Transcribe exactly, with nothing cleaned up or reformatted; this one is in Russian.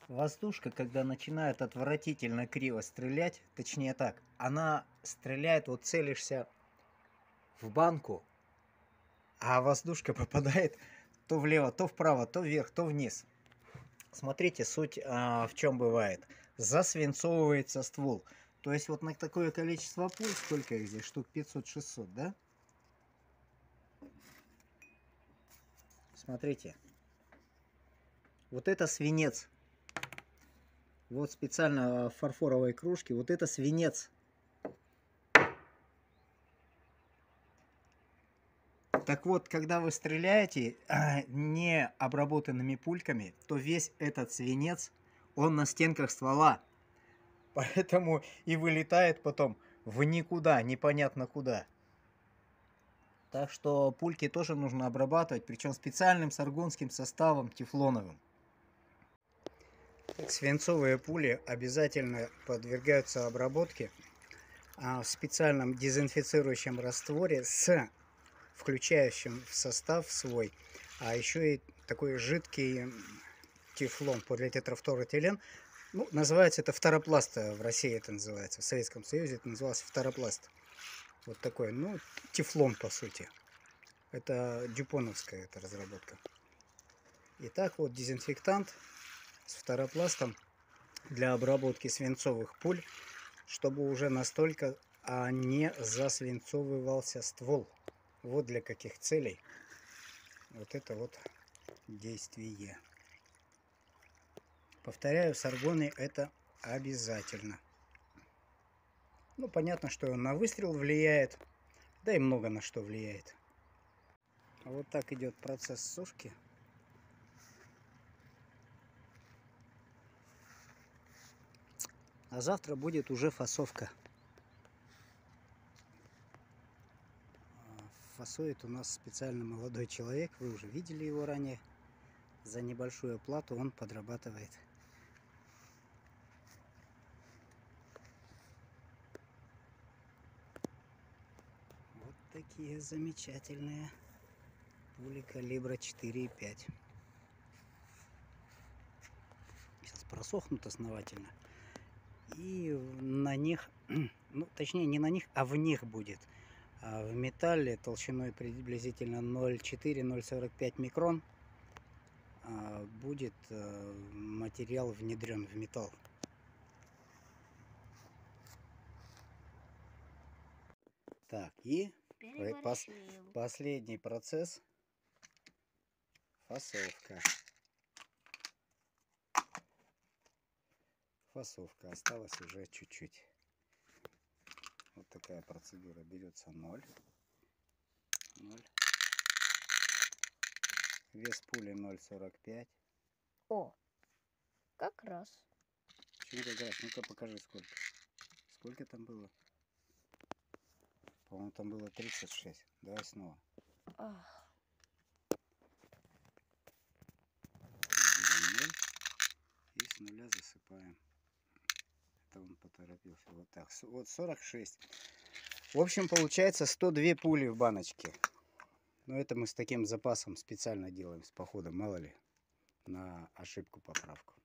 Воздушка, когда начинает отвратительно криво стрелять, точнее так, она стреляет, вот целишься в банку, а воздушка попадает то влево, то вправо, то вверх, то вниз. Смотрите, суть а, в чем бывает. Засвинцовывается ствол. То есть вот на такое количество пуль, сколько их здесь, штук пятьсот-шестьсот, да? Смотрите. Вот это свинец. Вот специально в фарфоровой кружке. Вот это свинец. Так вот, когда вы стреляете не обработанными пульками, то весь этот свинец, он на стенках ствола. Поэтому и вылетает потом в никуда, непонятно куда. Так что пульки тоже нужно обрабатывать, причем специальным саргонским составом тефлоновым. Свинцовые пули обязательно подвергаются обработке в специальном дезинфицирующем растворе с включающим в состав свой, а еще и такой жидкий тефлон, полиэтилен. Ну, называется это фторопласт, в России это называется, в Советском Союзе это называлось фторопласт. Вот такой, ну, тефлон по сути. Это дюпоновская эта разработка. Итак, вот дезинфектант с фторопластом для обработки свинцовых пуль, чтобы уже настолько а не засвинцовывался ствол. Вот для каких целей вот это вот действие. Повторяю, саргоны это обязательно. Ну, понятно, что на выстрел влияет, да и много на что влияет. Вот так идет процесс сушки. А завтра будет уже фасовка. Фасует у нас специально молодой человек, вы уже видели его ранее. За небольшую плату он подрабатывает. Вот такие замечательные пули калибра четыре и пять. Сейчас просохнут основательно. И на них, ну точнее не на них, а в них будет в металле толщиной приблизительно ноль целых четыре — ноль целых сорок пять микрон будет материал внедрен в металл. Так, и пос последний процесс — фасовка. Фасовка. Осталось уже чуть-чуть. Вот такая процедура. Берется ноль. ноль. Вес пули ноль целых сорок пять. О, как раз. Почему как раз? Ну-ка покажи сколько. Сколько там было? По-моему, там было тридцать шесть. Давай снова. Ах. ноль. И с нуля засыпаем. Это он поторопился. Вот так. Вот сорок шесть. В общем, получается сто две пули в баночке. Но это мы с таким запасом специально делаем с походом, мало ли, на ошибку, поправку.